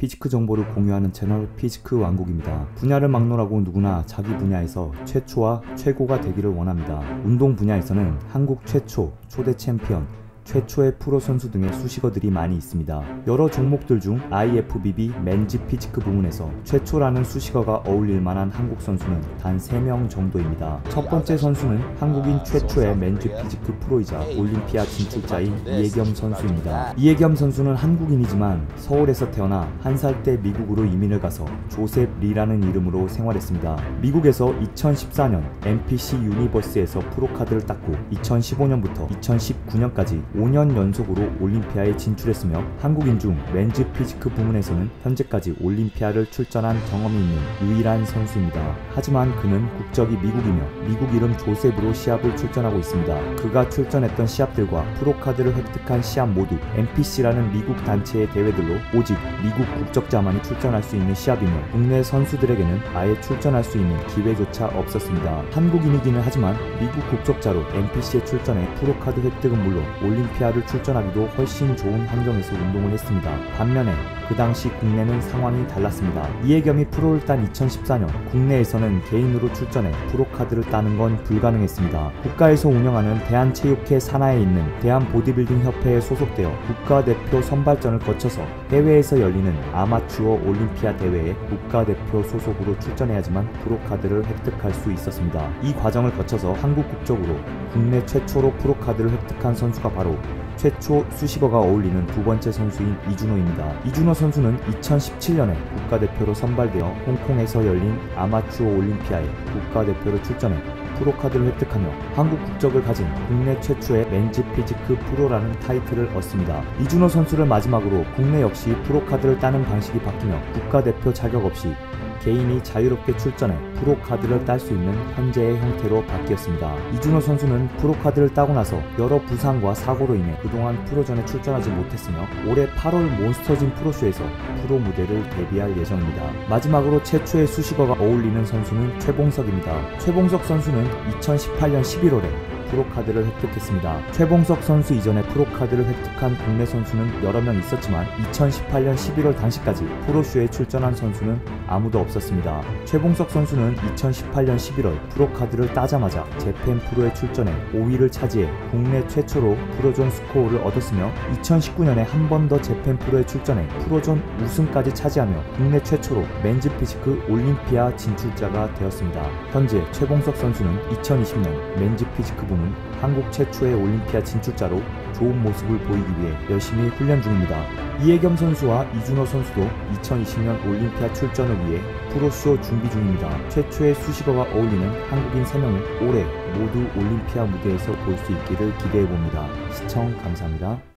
피지크 정보를 공유하는 채널 피지크 왕국입니다. 분야를 막론하고 누구나 자기 분야에서 최초와 최고가 되기를 원합니다. 운동 분야에서는 한국 최초, 초대 챔피언, 최초의 프로 선수 등의 수식어들이 많이 있습니다. 여러 종목들 중 IFBB 맨즈 피지크 부문에서 최초라는 수식어가 어울릴 만한 한국 선수는 단 3명 정도입니다. 첫 번째 선수는 한국인 최초의 맨즈 피지크 프로이자 올림피아 진출자인 이혜겸 선수입니다. 이혜겸 선수는 한국인이지만 서울에서 태어나 1살 때 미국으로 이민을 가서 조셉 리라는 이름으로 생활했습니다. 미국에서 2014년 NPC 유니버스에서 프로카드를 땄고 2015년부터 2019년까지 5년 연속으로 올림피아에 진출했으며 한국인 중 맨즈 피지크 부문에서는 현재까지 올림피아를 출전한 경험이 있는 유일한 선수입니다. 하지만 그는 국적이 미국이며 미국 이름 조셉으로 시합을 출전하고 있습니다. 그가 출전했던 시합들과 프로카드를 획득한 시합 모두 NPC라는 미국 단체의 대회들로 오직 미국 국적자만이 출전할 수 있는 시합이며 국내 선수들에게는 아예 출전할 수 있는 기회조차 없었습니다. 한국인이기는 하지만 미국 국적자로 NPC에 출전해 프로카드 획득은 물론 올림피아를 출전하기도 훨씬 좋은 환경에서 운동을 했습니다. 반면에 그 당시 국내는 상황이 달랐습니다. 이혜겸이 프로를 딴 2014년 국내에서는 개인으로 출전해 프로카드를 따는 건 불가능했습니다. 국가에서 운영하는 대한체육회 산하에 있는 대한보디빌딩 협회에 소속되어 국가대표 선발전을 거쳐서 해외에서 열리는 아마추어 올림피아 대회에 국가대표 소속으로 출전해야지만 프로카드를 획득할 수 있었습니다. 이 과정을 거쳐서 한국 국적으로 국내 최초로 프로카드를 획득한 선수가 바로 최초 수식어가 어울리는 두 번째 선수인 이준호입니다. 이준호 선수는 2017년에 국가대표로 선발되어 홍콩에서 열린 아마추어 올림피아에 국가대표로 출전해 프로카드를 획득하며 한국 국적을 가진 국내 최초의 맨즈 피지크 프로라는 타이틀을 얻습니다. 이준호 선수를 마지막으로 국내 역시 프로카드를 따는 방식이 바뀌며 국가대표 자격 없이 개인이 자유롭게 출전해 프로카드를 딸 수 있는 현재의 형태로 바뀌었습니다. 이준호 선수는 프로카드를 따고 나서 여러 부상과 사고로 인해 그동안 프로전에 출전하지 못했으며 올해 8월 몬스터짐 프로쇼에서 프로 무대를 데뷔할 예정입니다. 마지막으로 최초의 수식어가 어울리는 선수는 최봉석입니다. 최봉석 선수는 2018년 11월에 프로카드를 획득했습니다. 최봉석 선수 이전에 프로카드를 획득한 국내 선수는 여러 명 있었지만 2018년 11월 당시까지 프로쇼에 출전한 선수는 아무도 없었습니다. 최봉석 선수는 2018년 11월 프로카드를 따자마자 재팬 프로에 출전해 5위를 차지해 국내 최초로 프로존 스코어를 얻었으며 2019년에 한 번 더 재팬 프로에 출전해 프로존 우승까지 차지하며 국내 최초로 맨즈 피지크 올림피아 진출자가 되었습니다. 현재 최봉석 선수는 2020년 맨즈 피지크 부문 한국 최초의 올림피아 진출자로 좋은 모습을 보이기 위해 열심히 훈련 중입니다. 이혜겸 선수와 이준호 선수도 2020년 올림피아 출전을 위해 프로쇼 준비 중입니다. 최초의 수식어가 어울리는 한국인 3명을 올해 모두 올림피아 무대에서 볼 수 있기를 기대해봅니다. 시청 감사합니다.